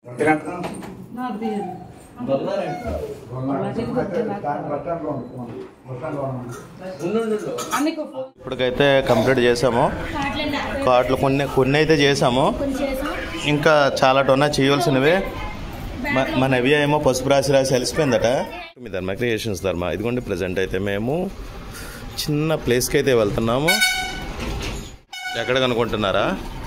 ఇప్పటికైతే కంప్లీట్ చేసాము. కార్డులు కొన్ని అయితే చేసాము, ఇంకా చాలా టొన్నా చేయవలసినవి. మన నవ్య ఏమో పసుపు రాసి అలసిపోయిందట. మీ ధర్మ క్రియేషన్స్ ధర్మ ఇదిగోండి. ప్రజెంట్ అయితే మేము చిన్న ప్లేస్కి అయితే వెళ్తున్నాము. ఎక్కడికి అనుకుంటున్నారా?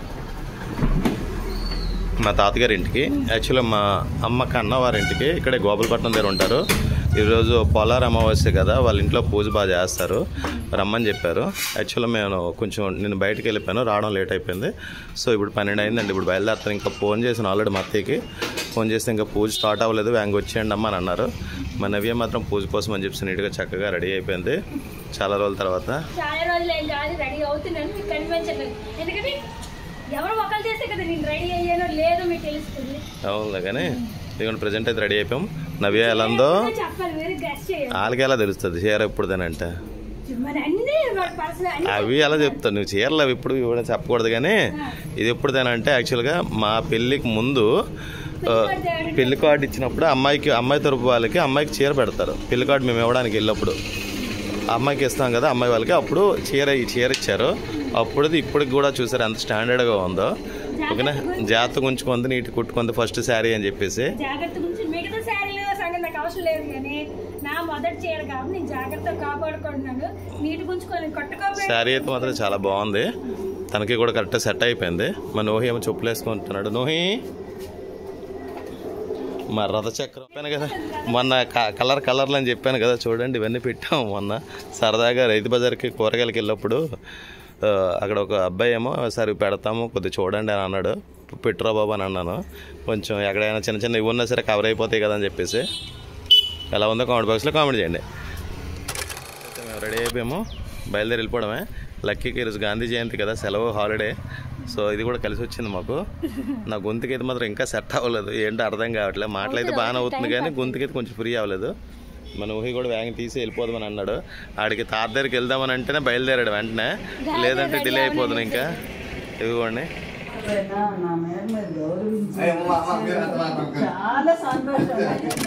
మా తాతగారి ఇంటికి. యాక్చువల్గా మా అమ్మ కన్నవారింటికి. ఇక్కడే గోపాలపట్నం దగ్గర ఉంటారు. ఈరోజు పొలార అమావాస్య కదా, వాళ్ళ ఇంట్లో పూజ బాగా చేస్తారు, రమ్మని చెప్పారు. యాక్చువల్గా నేను బయటకు వెళ్ళిపోయాను, రావడం లేట్ అయిపోయింది. సో ఇప్పుడు 12 అయిందండి. ఇప్పుడు బయలుదేరుతాను. ఇంకా ఫోన్ చేశాను ఆల్రెడీ మా అత్తయ్యకి. ఫోన్ చేస్తే ఇంకా పూజ స్టార్ట్ అవ్వలేదు, వ్యాంగ్ వచ్చేయండి అమ్మ అని అన్నారు. మా నవ్య మాత్రం పూజ కోసం అని చెప్పి నీట్గా చక్కగా రెడీ అయిపోయింది. చాలా రోజుల తర్వాత. అవును కానీ ఇదిగోండి ప్రజెంట్ అయితే రెడీ అయిపోయాం. నవ్య ఎలా ఉందో వాళ్ళకి ఎలా తెలుస్తుంది చీర ఎప్పుడుదేనంటే. అవి ఎలా చెప్తాను, నువ్వు చీరలు అవి ఇప్పుడు చెప్పకూడదు. కానీ ఇది ఎప్పుడుదేనంటే యాక్చువల్గా మా పెళ్ళికి ముందు పెళ్లి కార్డు ఇచ్చినప్పుడు అమ్మాయి తరపు వాళ్ళకి అమ్మాయికి చీర పెడతారు. పెళ్లి కార్డు మేము ఇవ్వడానికి వెళ్ళినప్పుడు అమ్మాయికి ఇస్తాం కదా, అమ్మాయి వాళ్ళకి అప్పుడు ఈ చీర ఇచ్చారు. అప్పుడు ఇప్పటికి కూడా చూసారు ఎంత స్టాండర్డ్గా ఉందో. ఓకేనా, జాగ్రత్త ఉంచుకుంది, నీటి కుట్టుకుంది ఫస్ట్ శారీ అని చెప్పేసి. శారీ అయితే మాత్రం చాలా బాగుంది. తనకి కూడా కరెక్ట్గా సెట్ అయిపోయింది. మా నోహి ఏమో చెప్పులు వేసుకుంటున్నాడు. నోహి మా రథచక్రం చెప్పాను కదా మొన్న, కలర్లు అని చెప్పాను కదా, చూడండి ఇవన్నీ పెట్టాము మొన్న సరదాగా రైతు బజార్కి కూరగాయలకి వెళ్ళినప్పుడు. అక్కడ ఒక అబ్బాయి ఏమో సరే పెడతాము కొద్దిగా చూడండి అని అన్నాడు. పెట్టురా బాబు అని అన్నాను. కొంచెం ఎక్కడైనా చిన్న ఇవి ఉన్నా సరే కవర్ అయిపోతాయి కదా అని చెప్పేసి. ఎలా ఉందో కామెంట్ బాక్స్లో కామెంట్ చేయండి. మేము రెడీ అయిపోయాము, బయలుదేరి వెళ్ళిపోవడమే. లక్కీకి ఈరోజు గాంధీ జయంతి కదా, సెలవు, హాలిడే. సో ఇది కూడా కలిసి వచ్చింది మాకు. నా గొంతుకి అయితే మాత్రం ఇంకా సెట్ అవ్వలేదు, ఏంటో అర్థం కావట్లేదు. మాటలైతే బాగానే అవుతుంది కానీ గొంతుకి అయితే కొంచెం ఫ్రీ అవ్వలేదు. మన ఊహి కూడా వ్యాంగ్ తీసి వెళ్ళిపోదామని అన్నాడు. ఆడికి తాత దగ్గరికి వెళ్దామని అంటేనే బయలుదేరాడు వెంటనే, లేదంటే డిలే అయిపోతుంది. ఇంకా ఇవ్వండి. చాలా సంతోషం.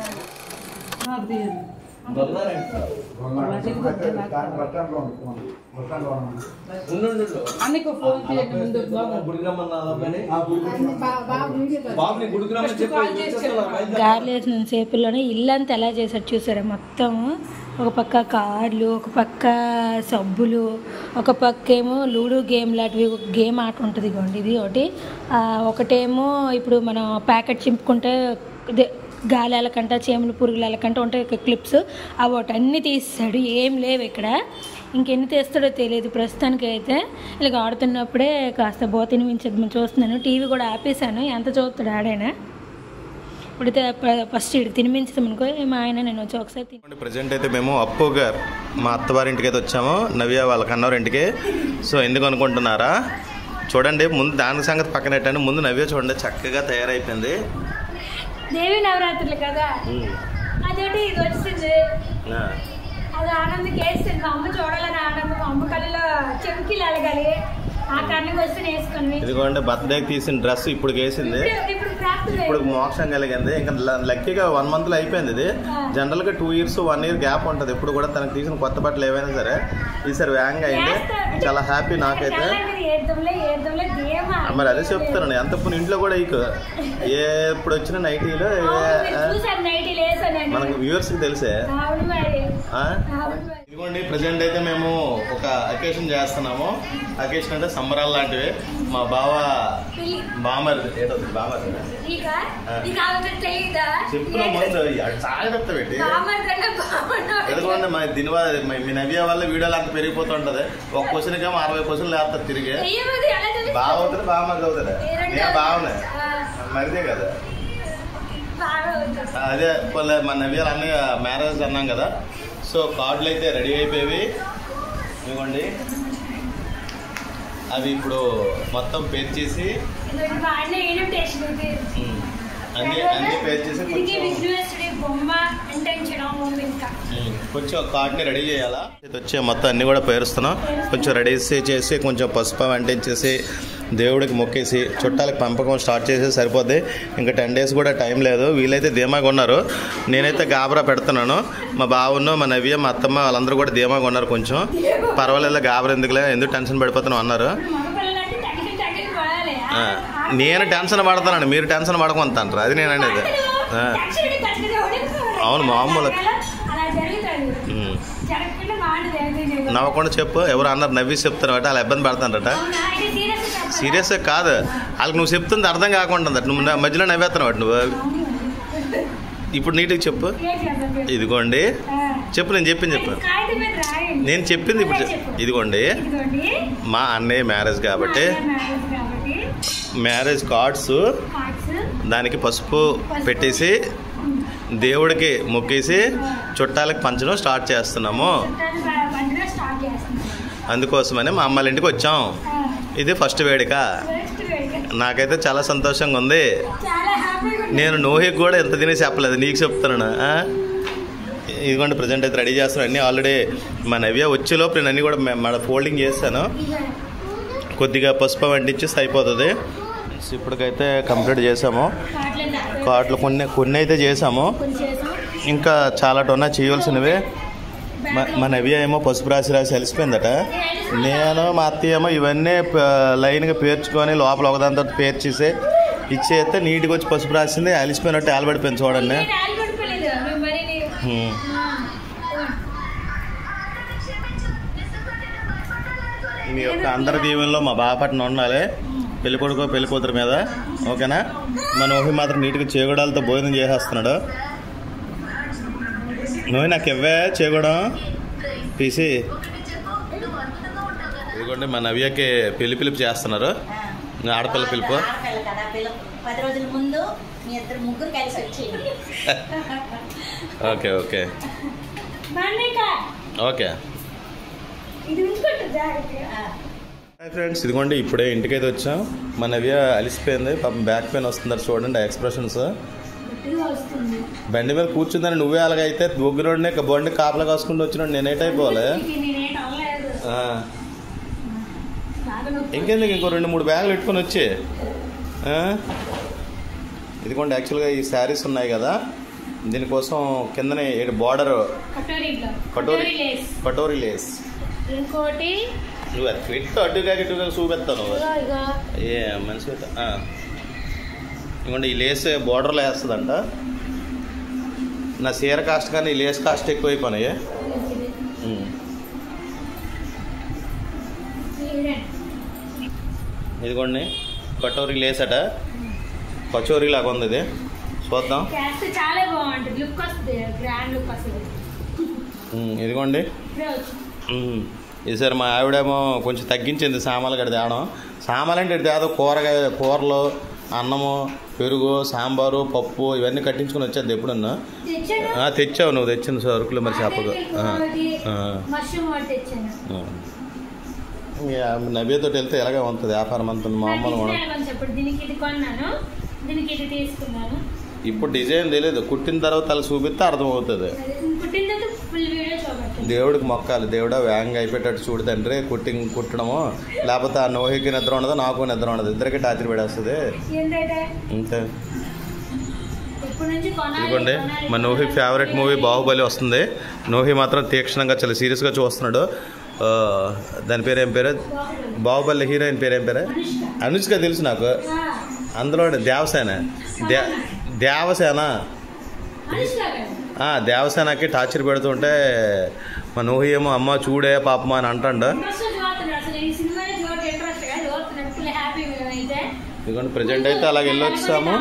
గారెలు వేసిన సేపుల్లోనే ఇల్లంతా ఎలా చేశారు చూసారా. మొత్తం ఒక పక్క కార్లు, ఒక పక్క సబ్బులు, ఒక పక్క ఏమో లూడో గేమ్ లాంటివి గేమ్ ఆట ఉంటుంది. ఇవ్వండి ఇది ఒకటేమో ఇప్పుడు మనం ప్యాకెట్ చింపుకుంటే ఇదే గాలి ఎలకంట, చీమలు పురుగులు ఎలకంట ఉంటాయి క్లిప్స్, అవి ఒకటి అన్నీ తీస్తాడు. ఏం లేవు ఇక్కడ, ఇంకెన్ని తీస్తాడో తెలియదు. ప్రస్తుతానికి అయితే ఇలాగ ఆడుతున్నప్పుడే కాస్త తినిపించదు చూస్తున్నాను. టీవీ కూడా ఆపేశాను, ఎంత చూస్తాడు ఆడైనా. ఇప్పుడైతే ఫస్ట్ ఇటు తినిపించాం అనుకో, మా ఆయన నేను వచ్చి ఒకసారి. ప్రజెంట్ అయితే మేము అప్పు గారు మా అత్తవారింటికి అయితే వచ్చాము, నవ్య వాళ్ళ కన్నవారింటికి. సో ఎందుకు అనుకుంటున్నారా, చూడండి ముందు దాని సంగతి పక్కన పెట్టండి. ముందు నవ్య చూడండి చక్కగా తయారైపోయింది. దేవి నవరాత్రులు కదా, అదొకటి ఇది వచ్చింది. అది ఆనందం వేస్తుంది. మా అమ్మ చూడాలని ఆనందం, అమ్మ కళ్ళలో చెంకిలు అలగాలి. ఆ కారణంగా వస్తే వేసుకొని ఇదిగోండి బర్త్డేకి తీసిన డ్రెస్ ఇప్పుడు వేసింది. ఇప్పుడు మోక్షం కలిగింది. ఇంకా లక్కీగా 1 monthలో అయిపోయింది. ఇది జనరల్గా 2 years 1 year గ్యాప్ ఉంటుంది. ఇప్పుడు కూడా తనకు తీసిన కొత్త బట్టలు ఏవైనా సరే ఈసారి వ్యాంగ్ అయింది. చాలా హ్యాపీ నాకైతే. మరి అదే చెప్తాను, ఎంతప్పుడు ఇంట్లో కూడా ఎప్పుడు వచ్చిన నైటీలు మనకు వ్యూవర్స్కి తెలిసే. ఇదిగోండి ప్రజెంట్ అయితే మేము ఒక అకేషన్ చేస్తున్నాము. అకేషన్ అంటే సంబరాలు లాంటివి. మా బామర్ చెప్తున్నా ముందు చాలా చెప్తా పెట్టి. ఎందుకంటే మీ నవ్య వల్ల వీడియోలు అంత పెరిగిపోతుంటది. ఒక క్వశ్చన్కి ఏమో 60 questions లేస్తారు తిరిగి. బాగా అవుతుంది, బామర్ అవుతుంది. నేను బాగున్నా మరిదే కదా. అదే మన నవ్య అన్నయ్య మ్యారేజ్ అన్నాం కదా. సో కార్డులు అయితే రెడీ అయిపోయేవి. ఇవ్వండి అవి ఇప్పుడు మొత్తం పేరు చేసి అన్ని పేర్ చేసి కొంచెం కార్డ్ని రెడీ చేయాలా. ఇది వచ్చి మొత్తం అన్ని కూడా పేరుస్తున్నాం. కొంచెం రెడీ చేసి కొంచెం పసుపు అంటించేసి దేవుడికి మొక్కేసి చుట్టాలకు పంపకం స్టార్ట్ చేసి సరిపోద్ది. ఇంకా 10 days కూడా టైం లేదు. వీళ్ళైతే ధీమాగా ఉన్నారు, నేనైతే గాబరా పెడుతున్నాను. మా బావును, మా నవ్య, మా అత్తమ్మ వాళ్ళందరూ కూడా ధీమాగా ఉన్నారు. కొంచెం పర్వాలేదు, గాబరా ఎందుకు టెన్షన్ పడిపోతున్నాం అన్నారు. నేను టెన్షన్ పడతానండి, మీరు టెన్షన్ పడకుంటారు, అది నేను అనేది. అవును, మామూలు నవ్వకుండా చెప్పు. ఎవరు అన్నారు నవ్వి చెప్తారట, అలా ఇబ్బంది పడతానట. సీరియస్గా కాదు, వాళ్ళకి నువ్వు చెప్తుంది అర్థం కాకుండా నువ్వు మధ్యలో నవ్వేస్తున్నావు. నువ్వు ఇప్పుడు నీట్గా చెప్పు. ఇదిగోండి చెప్పు, నేను చెప్పింది చెప్పు. నేను చెప్పింది ఇప్పుడు ఇదిగోండి, మా అన్నయ్య మ్యారేజ్ కాబట్టి మ్యారేజ్ కార్డ్స్ దానికి పసుపు పెట్టేసి దేవుడికి మొక్కేసి చుట్టాలకు పంచడం స్టార్ట్ చేస్తున్నాము. అందుకోసమని మా అమ్మాళ్ళ ఇంటికి వచ్చాం. ఇది ఫస్ట్ వేడుక. నాకైతే చాలా సంతోషంగా ఉంది. నేను నోహికి కూడా ఎంత తినేసి చెప్పలేదు, నీకు చెప్తున్నాను. ఇదిగోండి ప్రజెంట్ అయితే రెడీ చేస్తాను. అన్నీ ఆల్రెడీ మా నవ్య వచ్చేలోపు నేను అన్నీ కూడా మన ఫోల్డింగ్ చేస్తాను. కొద్దిగా పసుపు వంటించేసి అయిపోతుంది. ఇప్పటికైతే కంప్లీట్ చేసాము. కార్డులు కొన్ని అయితే చేసాము, ఇంకా చాలా టొన్నా చేయవలసినవి. మా నవ్య ఏమో పసుపు రాసి అలసిపోయిందట. నేను మా అత్తయ్య ఏమో ఇవన్నీ లైన్గా పేర్చుకొని లోపల ఒకదాంతో పేర్చేసి ఇచ్చేస్తే నీట్గా వచ్చి పసుపు రాసింది. అలిసిపోయినట్టు ఆలబడిపోయింది చూడండి. మీ యొక్క అందరి దీవెనలో మా బాపట్నం ఉండాలి, పెళ్ళికొడుకో పెళ్ళికూతురు మీద. ఓకేనా? మా నోహి మాత్రం నీట్గా చేగూడాలతో భోజనం చేసేస్తున్నాడు. నోహి నాకు ఇవ్వే చేగూడం పీసి. ఇదిగోండి మా నవ్యకి పిలుపు చేస్తున్నారు, ఆడపిల్ల పిలుపు. Okay okay okay. Hi friends, ఇదిగోండి ఇప్పుడే ఇంటికైతే వచ్చాం. మా నవ్య అలిసిపోయింది, పాపం బ్యాక్ పెయిన్ వస్తున్నారు చూడండి ఆ ఎక్స్ప్రెషన్స్. బండి మీద కూర్చుందని నువ్వే అలాగైతే ఒగ్గురోడ్నే బండి కాపలా కాసుకుంటూ వచ్చినాడు. నేనేటైపోవాలి ఇంకెందుకు, ఇంకో 2-3 బ్యాగులు పెట్టుకొని వచ్చి. ఇదిగోండి యాక్చువల్గా ఈ శారీస్ ఉన్నాయి కదా, దీనికోసం కిందనే బార్డర్ కటోరీ లేస్. ఇంకోటి నువ్వు అటుగా చూపెత్తావు నువ్వు, ఏ మంచి. ఇదిగోండి ఈ లేస్ బార్డర్లో వేస్తుందంట. నా చీర కాస్ట్ కానీ ఈ లేస్ కాస్ట్ ఎక్కువైపోయినాయి. ఇదిగోండి కటోరీ లేస్ అట, కచోరీ లాగా ఉంది. ఇది చూద్దాం. ఇదిగోండి ఈసారి మా ఆవిడేమో కొంచెం తగ్గించింది సామాన్లు గడి తేవడం. సామాన్లు అంటే తేదో కూరలు, అన్నము, పెరుగు, సాంబారు, పప్పు ఇవన్నీ కట్టించుకుని వచ్చేది. ఎప్పుడన్నా తెచ్చావు నువ్వు, తెచ్చింది సరుకులు మరి చెప్పదు. నవ్యతో వెళ్తే ఎలాగే ఉంటుంది వ్యాపారం అంతా మామూలు కూడా. ఇప్పుడు డిజైన్ తెలియదు, కుట్టిన తర్వాత అలా చూపిస్తే అర్థమవుతుంది. దేవుడికి మొక్కాలి, దేవుడా వేగంగా అయిపోయేటట్టు చూడు తండ్రి కుట్టడము, లేకపోతే ఆ నోహికి నిద్ర ఉండదు, నాకు నిద్ర ఉండదు, ఇద్దరికి టార్చర్ పెడేస్తుంది. అంతే. ఇదిగోండి మా నోహి ఫేవరెట్ మూవీ బాహుబలి వస్తుంది. నోహి మాత్రం తీక్షణంగా చాలా సీరియస్గా చూస్తున్నాడు. దాని పేరు ఏం పేరు? బాహుబలి హీరోయిన్ పేరు ఏం పేరు? అనుష్క తెలుసు నాకు. అందులో దేవసేనకి టార్చర్ పెడుతుంటే మా నోహి ఏమో అమ్మ చూడే పాపమా అని అంటాడు. ఇదిగోండి ప్రజెంట్ అయితే అలాగ వెళ్ళొచ్చాము.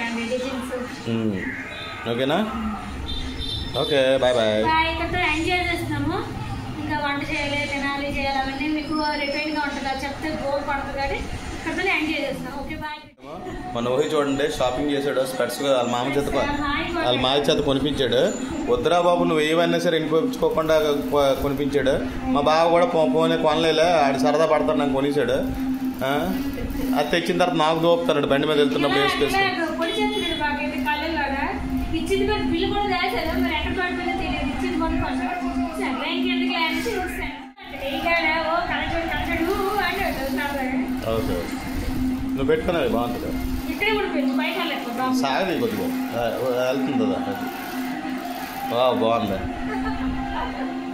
ఓకేనా? Okay bye bye. ఇంకా వంట చేయాలి, తినాలి, చేయాలి, అవన్నీ మీకు రిపైన్గా ఉంటుంది. అది చెప్తే బోర్ పడుతుంది కానీ ఇక్కడ ఎంజాయ్ చేస్తాం. Okay bye. మన ఊహి చూడండి షాపింగ్ చేశాడు, స్పెట్స్ వాళ్ళ మామ చేత కొనిపించాడు. వద్దురా బాబు నువ్వు ఏవైనా సరే ఇంకొచ్చుకోకుండా కొనిపించాడు. మా బావ కూడా కొనలేలే, ఆడు సరదా పడతాడు నాకు కొనిసాడు. అది తెచ్చిన తర్వాత నాకు దోపుతాడు బండి మీద వెళ్తున్నప్పుడు వేసుకొచ్చి. ఇచ్చింది మరి బిల్లు కూడా దాచారు మరి ఎక్కడ పడిపోయిందో తెలియదు ఇచ్చింది కొనుక్కోండి సరే ఇంకెందుకు అని చూస్తాను ఓ కలచడు అంటే ఓకే నువ్వు పెట్టుకున్నావు బాగుంటుంది ఇక్కడే ఉండిపోయింది బయట సాగది కొద్దిగా వెళ్తుంది కదా బాగుంది